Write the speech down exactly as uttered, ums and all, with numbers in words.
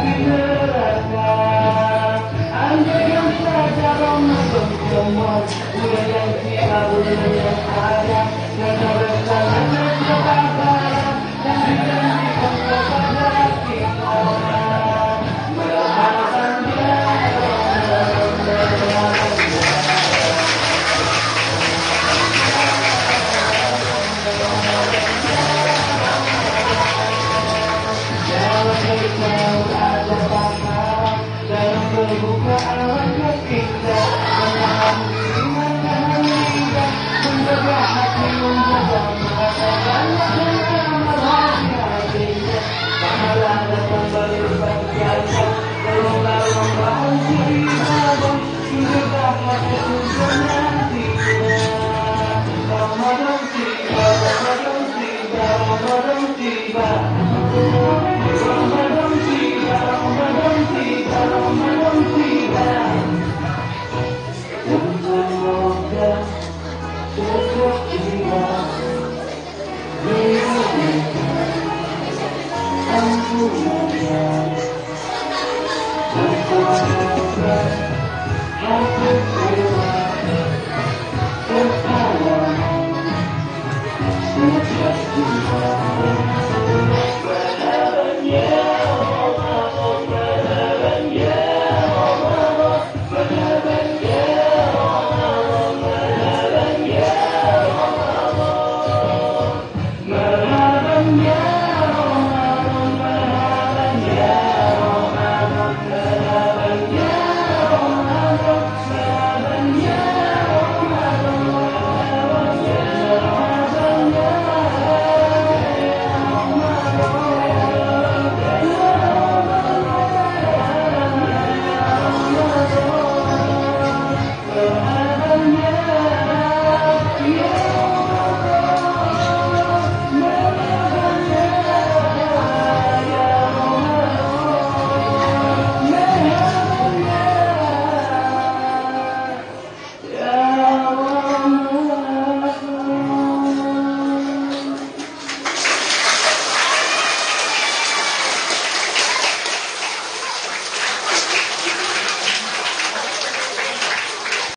api neraka. Andaikan saja Ramadan semua bulan yang tiada, bulan yang ada, yang rencana kesabaran yang dijanjikan kepada kita. Berharapnya dalam beritahu ada pahala, dalam berbuka alangkah indah, menahan diri menahan lidah, menjaga hati menjaga mata, dan amal hati-hatinya. Pahala datang berlipat ganda, berlomba-lomba untuk ibadah, menjaga hati surga nantinya. Ramadan tiba, Ramadan tiba, Ramadan tiba.